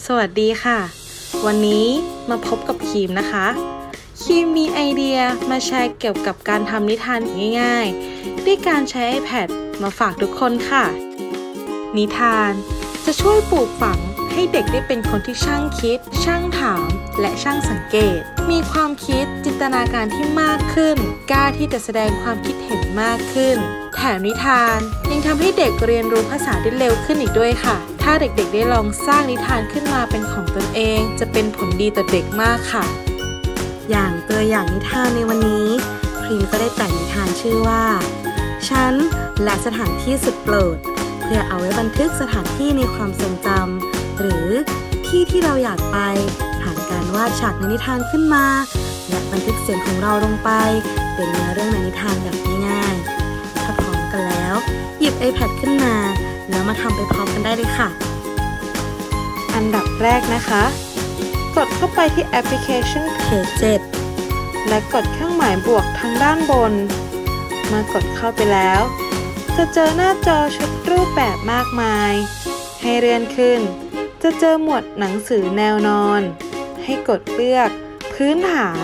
สวัสดีค่ะวันนี้มาพบกับคีมนะคะคีมมีไอเดียมาแชร์เกี่ยวกับการทำนิทานง่ายๆด้วยการใช้ iPad มาฝากทุกคนค่ะนิทานจะช่วยปลูกฝังให้เด็กได้เป็นคนที่ช่างคิดช่างถามและช่างสังเกตมีความคิดจินตนาการที่มากขึ้นกล้าที่จะแสดงความคิดเห็นมากขึ้นแถมนิทานยังทำให้เด็กเรียนรู้ภาษาได้เร็วขึ้นอีกด้วยค่ะถ้าเด็กๆได้ลองสร้างนิทานขึ้นมาเป็นของตนเองจะเป็นผลดีต่อเด็กมากค่ะอย่างตัวอย่างนิทานในวันนี้พรีมก็ได้แต่งนิทานชื่อว่าฉันและสถานที่สุดโปรดเพื่อเอาไว้บันทึกสถานที่ในความทรงจำหรือที่เราอยากไปผ่านการวาดฉากในนิทานขึ้นมาและบันทึกเสียงของเราลงไปเป็นเนื้อเรื่องในนิทานแบบง่ายๆถ้าพร้อมกันแล้วหยิบ iPad ขึ้นมาแล้วมาทำไปพร้อมกันได้เลยค่ะอันดับแรกนะคะกดเข้าไปที่แอปพลิเคชัน Page 7และกดเครื่องหมายบวกทางด้านบนเมื่อกดเข้าไปแล้วจะเจอหน้าจอชุดรูปแบบมากมายให้เลื่อนขึ้นจะเจอหมวดหนังสือแนวนอนให้กดเลือกพื้นฐาน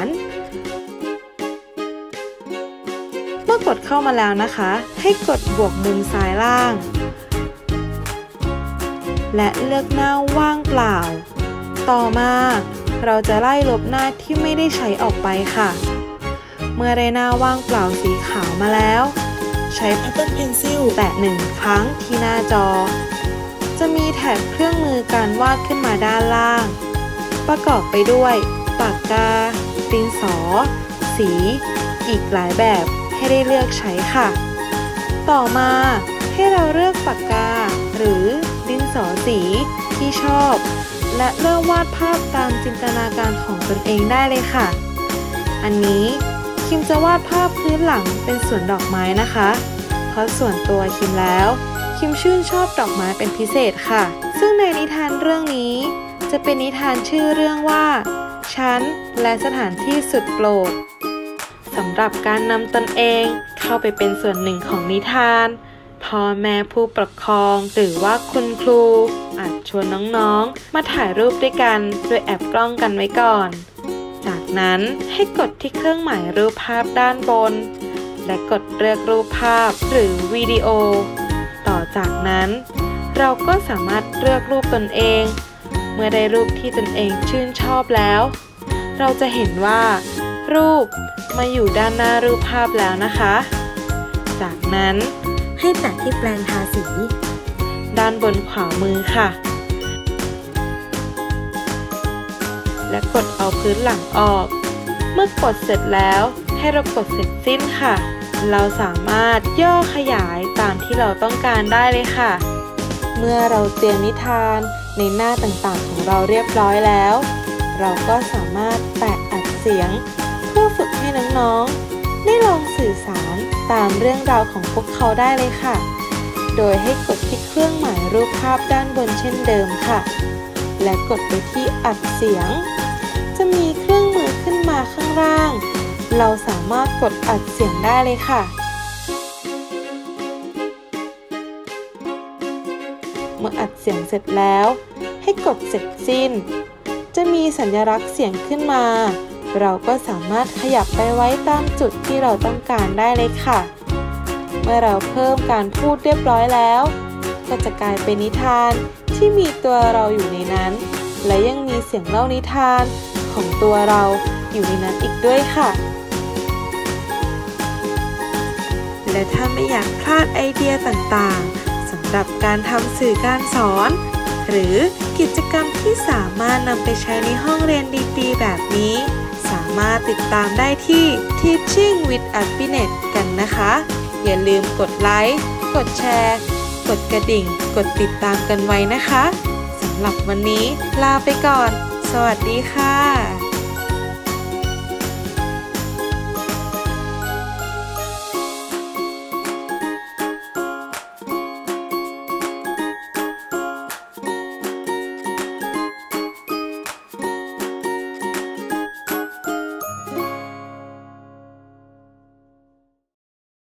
เมื่อกดเข้ามาแล้วนะคะให้กดบวกมุมซ้ายล่างและเลือกหน้าว่างเปล่าต่อมาเราจะไล่ลบหน้าที่ไม่ได้ใช้ออกไปค่ะเมื่อได้หน้าว่างเปล่าสีขาวมาแล้วใช้ Pattern Pencil แตะ1 ครั้งที่หน้าจอจะมีแถบเครื่องมือการวาดขึ้นมาด้านล่างประกอบไปด้วยปากกาดินสอสีอีกหลายแบบให้ได้เลือกใช้ค่ะต่อมาให้เราเลือกปากกาหรือดินสอสีที่ชอบและเริ่มวาดภาพตามจินตนาการของตนเองได้เลยค่ะอันนี้คิมจะวาดภาพพื้นหลังเป็นสวนดอกไม้นะคะเพราะส่วนตัวคิมแล้วคิมชื่นชอบดอกไม้เป็นพิเศษค่ะซึ่งในนิทานเรื่องนี้จะเป็นนิทานชื่อเรื่องว่าฉันและสถานที่สุดโปรดสำหรับการนำตนเองเข้าไปเป็นส่วนหนึ่งของนิทานพ่อแม่ผู้ปกครองหรือว่าคุณครูอาจชวนน้องๆมาถ่ายรูปด้วยกันโดยแอบกล้องกันไว้ก่อนจากนั้นให้กดที่เครื่องหมายรูปภาพด้านบนและกดเลือกรูปภาพหรือวิดีโอต่อจากนั้นเราก็สามารถเลือกรูปตนเองเมื่อได้รูปที่ตนเองชื่นชอบแล้วเราจะเห็นว่ารูปมาอยู่ด้านหน้ารูปภาพแล้วนะคะจากนั้นให้แตะที่แปรงทาสีด้านบนขวามือค่ะและกดเอาพื้นหลังออกเมื่อกดเสร็จแล้วให้เรากดเสร็จสิ้นค่ะเราสามารถย่อขยายตามที่เราต้องการได้เลยค่ะเมื่อเราเตรียมนิทานในหน้าต่างๆของเราเรียบร้อยแล้วเราก็สามารถแตะอัดเสียงเพื่อฝึกให้น้องๆได้ลองสื่อสารตามเรื่องราวของพวกเขาได้เลยค่ะโดยให้กดที่เครื่องหมายรูปภาพด้านบนเช่นเดิมค่ะและกดไปที่อัดเสียงจะมีเครื่องมือขึ้นมาข้างล่างเราสามารถกดอัดเสียงได้เลยค่ะเมื่ออัดเสียงเสร็จแล้วให้กดเสร็จสิ้นจะมีสัญลักษณ์เสียงขึ้นมาเราก็สามารถขยับไปไว้ตามจุดที่เราต้องการได้เลยค่ะเมื่อเราเพิ่มการพูดเรียบร้อยแล้วก็จะกลายเป็นนิทานที่มีตัวเราอยู่ในนั้นและยังมีเสียงเล่านิทานของตัวเราอยู่ในนั้นอีกด้วยค่ะและถ้าไม่อยากพลาดไอเดียต่างๆสำหรับการทำสื่อการสอนหรือกิจกรรมที่สามารถนำไปใช้ในห้องเรียนดีๆแบบนี้สามารถติดตามได้ที่ Teaching with Happiness กันนะคะอย่าลืมกดไลค์กดแชร์กดกระดิ่งกดติดตามกันไว้นะคะสำหรับวันนี้ลาไปก่อนสวัสดีค่ะ